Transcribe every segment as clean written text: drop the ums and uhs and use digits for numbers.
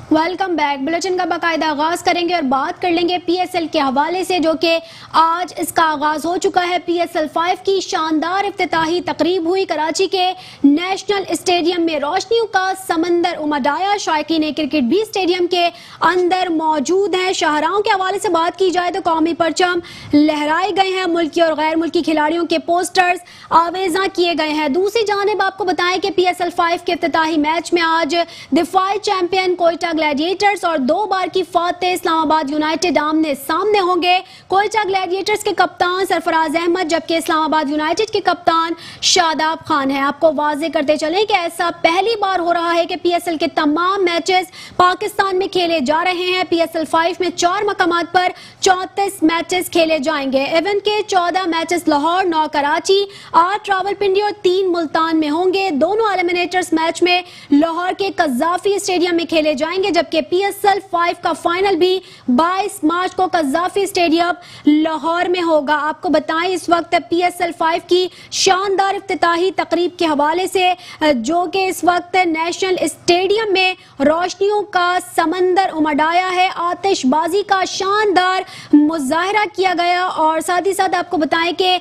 Welcome back. Bulletin का बाकायदा आगाज करेंगे और बात कर लेंगे पीएसएल के हवाले से, जो कि आज इसका आगाज हो चुका है। पीएसएल 5 की शानदार इफ्तिताही तकरीब हुई। कराची के नेशनल स्टेडियम में रोशनियों का समंदर उमड़ाया। शायकीन क्रिकेट भी स्टेडियम के अंदर मौजूद हैं। शाहराहों के हवाले से बात की जाए तो कौमी परचम लहराए गए हैं। मुल्की और गैर मुल्की खिलाड़ियों के पोस्टर्स आवेजा किए गए हैं। दूसरी जानिब आपको बताएं कि पीएसएल 5 के इफ्तिताही मैच में आज दिफाई चैंपियन कोयटा ग्लैडिएटर्स और 2 बार की फातेह इस्लामाबाद यूनाइटेड आमने सामने होंगे। कोयटा ग्लैडिएटर्स के कप्तान सरफराज अहमद, जबकि इस्लामाबाद यूनाइटेड के कप्तान शादाब खान है। आपको वाजे करते चलें कि ऐसा पहली बार हो रहा है कि पीएसएल के तमाम मैचेस पाकिस्तान में खेले जा रहे हैं। पीएसएल 5 में 4 मकामात पर 34 मैचेस खेले जाएंगे। इवेंट के 14 मैचेस लाहौर, 9 कराची, 8 रावलपिंडी और 3 मुल्तान में होंगे। दोनों एलिमिनेटर्स मैच में लाहौर के कज़ाफी स्टेडियम में खेले जाएंगे, जबकि पीएसएल 5 का फाइनल भी 22 मार्च को कज़ाफी स्टेडियम लाहौर में होगा। आपको बताएं इस वक्त पीएसएल 5 की शानदार इफ्तिताही तकरीब के हवाले से, जो कि इस वक्त नेशनल स्टेडियम में रोशनियों का समंदर उमड़ाया है। आतिशबाजी का शानदार मुजाहरा किया गया और साथ ही साथ आपको बताएं कि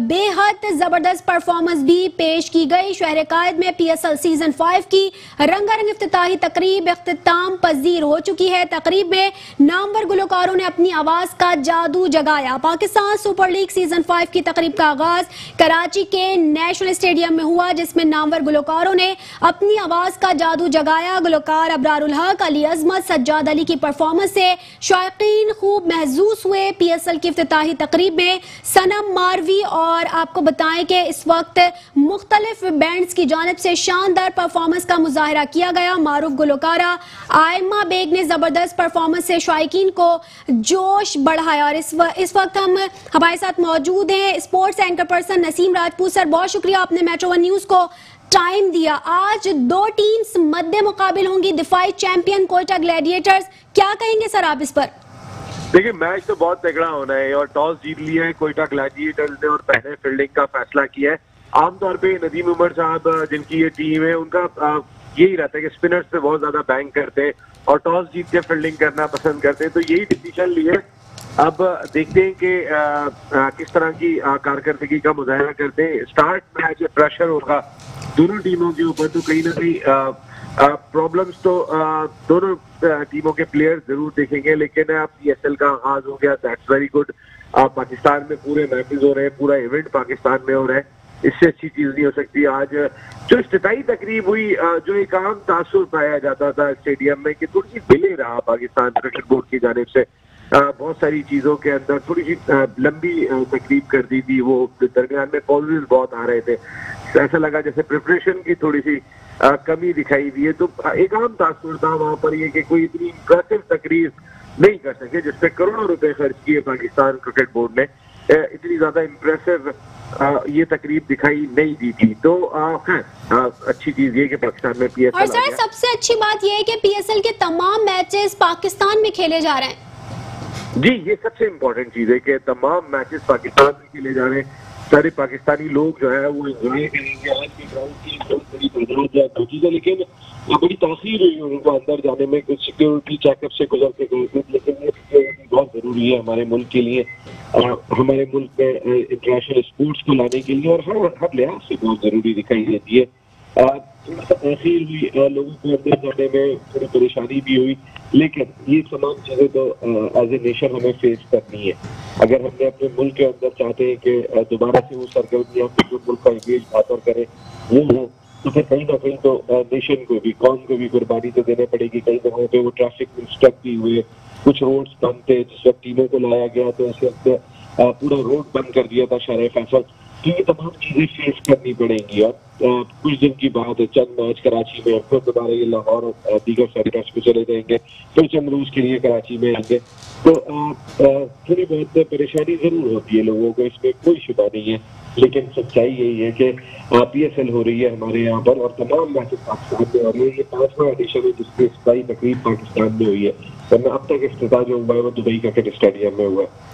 बेहद जबरदस्त परफॉर्मेंस भी पेश की गई। शहर कायद में पीएसएल सीजन 5 की रंगारंग इफ्तिताही तकरीब इख्तिताम पजीर हो चुकी है। तकरीब में नामवर गुलकारों ने अपनी आवाज का जादू जगाया। पाकिस्तान सुपर लीग सीजन 5 की तकरीब का आगाज कराची के नेशनल स्टेडियम में हुआ, जिसमें नामवर गुलकारों ने अपनी आवाज का जादू जगाया। गुलकार अबरारुल हक, अली अजमत, सज्जाद अली की परफॉर्मेंस से शायकीन खूब महजूस हुए। पीएसएल की इफ्तिताही तकरीब में सनम मारवी और आपको बताएं कि इस वक्त मुख्तलिफ बैंड्स की जानिब से शानदार परफॉर्मेंस का मुजाहरा किया गया। मारूफ गुलकारा आयमा बेग ने जबरदस्त परफॉर्मेंस से शायकीन को जोश बढ़ाया। और इस वक्त हम हमारे साथ मौजूद हैं sports anchor person Naseem Rajput. Sir, बहुत शुक्रिया, आपने मेट्रो 1 न्यूज को टाइम दिया। आज 2 टीम्स मद्दे मुकाबिल होंगी, दिफाई चैंपियन कोयटा ग्लैडिएटर्स। क्या कहेंगे सर आप इस पर? देखिए, मैच तो बहुत तगड़ा होना है और टॉस जीत लिया है कोयटा ग्लैडिएटर्स ने और पहले फील्डिंग का फैसला किया है। आमतौर पे नदीम उमर साहब जिनकी ये टीम है, उनका यही रहता है कि स्पिनर्स पे बहुत ज्यादा बैंक करते हैं और टॉस जीत के फील्डिंग करना पसंद करते हैं, तो यही डिसीजन लिए। अब देखते हैं कि किस तरह की कारकर्दगी का मुजाहरा करते हैं। स्टार्ट मैच प्रेशर होगा दोनों टीमों के ऊपर, तो कहीं ना कहीं प्रॉब्लम्स तो दोनों टीमों के प्लेयर्स जरूर देखेंगे। लेकिन अब पीएसएल का आगाज हो गया, दैट्स वेरी गुड। पाकिस्तान में पूरे मैचेस हो रहे हैं, पूरा इवेंट पाकिस्तान में हो रहा है, इससे अच्छी चीज नहीं हो सकती। आज जो इफ्तिताही तकरीब हुई, जो एक आम तासुर पाया जाता था स्टेडियम में कि थोड़ी सी डिले रहा पाकिस्तान क्रिकेट बोर्ड की जानिब से, बहुत सारी चीजों के अंदर थोड़ी सी लंबी तकरीब कर दी थी। वो दरमियान में पॉजेज बहुत आ रहे थे, ऐसा लगा जैसे प्रिपरेशन की थोड़ी सी कमी दिखाई दी है। तो एक आम तासुर था वहां पर ये कि कोई इतनी इंप्रेसिव तकरीब नहीं कर सके जिसपे करोड़ों रुपए खर्च किए पाकिस्तान क्रिकेट बोर्ड ने। इतनी ज्यादा इंप्रेसिव ये तकरीब दिखाई नहीं दी थी। तो अच्छी चीज ये कि पाकिस्तान में पीएसएल। और सर, सबसे अच्छी बात ये है कि पीएसएल के तमाम मैचेस पाकिस्तान में खेले जा रहे हैं। जी, ये सबसे इम्पोर्टेंट चीज है कि तमाम मैचेस पाकिस्तान में खेले जा रहे हैं। सारे पाकिस्तानी लोग जो है वो एंजॉय करेंगे। आज की ग्राउंड की बहुत बड़ी तादाद चीज है, लेकिन बड़ी तासीर हुई उनको अंदर जाने में, कुछ सिक्योरिटी चेकअप से गुजर के गए थे। लेकिन ये सिक्योरिटी बहुत जरूरी है हमारे मुल्क के लिए, हमारे मुल्क में इंटरनेशनल स्पोर्ट्स को लाने के लिए, और हर लिहाज से बहुत जरूरी दिखाई देती है। थोड़ा सा तासीर हुई, लोगों को अंदर जाने में थोड़ी परेशानी भी हुई, लेकिन ये तमाम चीजें तो एज ए नेशन हमें फेस करनी है। अगर हमने अपने मुल्क के अंदर चाहते हैं कि दोबारा से वो सरगर्मियां जो मुल्क का इमेज बेहतर करे वो हो, तो फिर कहीं ना कहीं तो नेशन को भी, कौम को भी कुर्बानी तो देनी पड़ेगी। कई जगहों पे वो ट्रैफिक में स्टक भी हुए, कुछ रोड्स बंद थे। जिस वक्त टीमों को लाया गया तो उस वक्त पूरा रोड बंद कर दिया था शाह फैसल। तो ये तमाम चीजें फेस करनी पड़ेंगी। और कुछ दिन की बात है, चंद मैच कराची में, फिर दोबारा ये लाहौर और दीगर सेक्टर्स में चले जाएंगे, फिर चंद रोज के लिए कराची में आएंगे। तो थोड़ी बहुत परेशानी जरूर होती है लोगों को, इसमें कोई शुबा नहीं है। लेकिन सच्चाई यही है कि पीएसएल हो रही है हमारे यहाँ पर और तमाम मैचेस पाकिस्तान में हो रही है। ये 5वां एडिशन है जिसकी इफ्तिताही तकरीब पाकिस्तान में हुई है, वरना अब तक इफ्तिताह जो हुआ है वो दुबई क्रिकेट स्टेडियम में हुआ है। जी।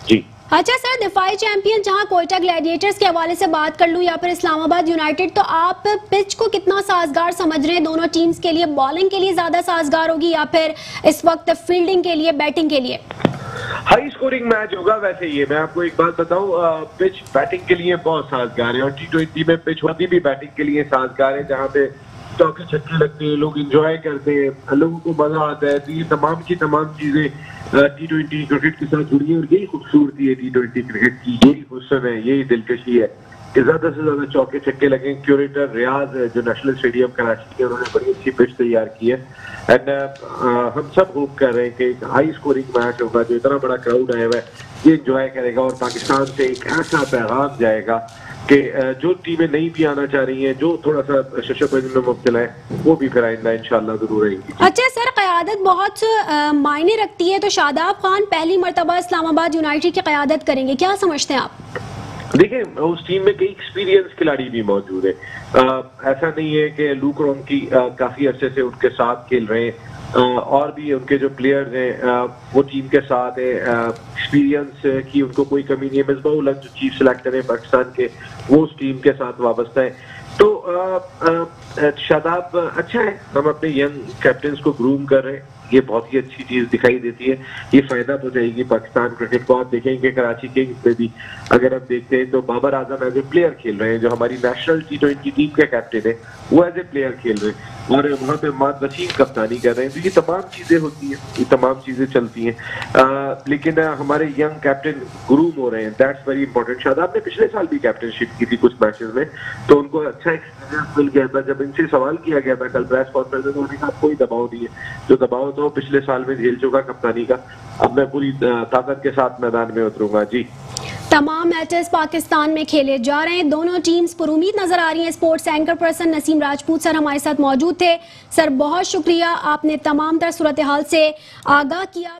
अच्छा सर, दिफाई चैंपियन जहां कोयटा ग्लैडिएटर्स के हवाले से बात कर लूं या फिर इस्लामाबाद यूनाइटेड, तो आप पिच को कितना साजगार समझ रहे हैं दोनों टीम्स के लिए? बॉलिंग के लिए ज्यादा साजगार होगी या फिर इस वक्त फील्डिंग के लिए, बैटिंग के लिए? हाई स्कोरिंग मैच होगा। वैसे ये मैं आपको एक बात बताऊं, पिच बैटिंग के लिए बहुत साजगार है और T20 में पिच होती भी बैटिंग के लिए साजगार है, जहां पे चौके छक्के लगते हैं, लोग एंजॉय करते हैं, लोगों को मजा आता है। तो ये तमाम की तमाम चीजें T20 क्रिकेट के साथ जुड़ी है और यही खूबसूरती है T20 क्रिकेट की, यही हुस्न है, यही दिलकशी है कि ज्यादा से ज्यादा चौके छक्के लगे। क्यूरेटर रियाज जो नेशनल स्टेडियम कराची के, उन्होंने बड़ी अच्छी पिच तैयार की है एंड हम सब होप कर रहे हैं कि एक हाई स्कोरिंग मैच होगा, जो इतना बड़ा क्राउड आया हुआ है ये एंजॉय करेगा और पाकिस्तान से एक ऐसा पैगाम जाएगा कि जो टीमें नहीं भी आना चाह रही हैं, जो थोड़ा सा शशबंदी में मुब्तला है, वो भी फिर आइंदा इंशाल्लाह जरूर आएंगी। अच्छा सर, क़यादत बहुत मायने रखती है, तो शादाब खान पहली मर्तबा इस्लामाबाद यूनाइटेड की क़यादत करेंगे, क्या समझते हैं आप? देखिए, उस टीम में कई एक्सपीरियंस खिलाड़ी भी मौजूद है। ऐसा नहीं है कि लूक रोंकी काफी अरसे से उनके साथ खेल रहे हैं, और भी उनके जो प्लेयर्स हैं वो टीम के साथ है। एक्सपीरियंस की उनको कोई कमी नहीं है। मिसबाह-उल हक जो चीफ सिलेक्टर है पाकिस्तान के, वो उस टीम के साथ वाबस्ता है। तो शादाब अच्छा है, हम अपने यंग कैप्टन को ग्रूम कर रहे हैं, ये बहुत ही अच्छी चीज दिखाई देती है। ये फायदा पहुंचाएगी पाकिस्तान क्रिकेट को। आप देखेंगे कराची किंग्स में भी अगर हम देखते हैं तो Babar Azam as a player खेल रहे हैं, जो हमारी नेशनल T20 टीम के कैप्टन है, वो एज ए प्लेयर खेल रहे हैं और वहां पे मोहम्मद वसीम कप्तानी कर रहे हैं। तो ये तमाम चीजें होती हैं, ये तमाम चीजें चलती हैं, लेकिन हमारे यंग कैप्टन ग्रूम हो रहे हैं, दैट्स वेरी इंपॉर्टेंट। शादाब ने पिछले साल भी कैप्टनशिप की थी कुछ मैचेस में, तो उनको अच्छा एक्सपीरियंस मिल गया था। जब इनसे सवाल किया गया था कल प्रेस कॉन्फ्रेंस में, तो उन्होंने कहा कोई दबाव नहीं है, जो दबाव तो पिछले साल में झेल चुका कप्तानी का, अब मैं पूरी ताकत के साथ मैदान में उतरूंगा। जी, तमाम मैचेस पाकिस्तान में खेले जा रहे हैं, दोनों टीम्स पुरुमीद नजर आ रही हैं। Sports anchor person Naseem Rajput sir हमारे साथ मौजूद थे। सर बहुत शुक्रिया, आपने तमाम तर सूरत हाल से आगाह किया।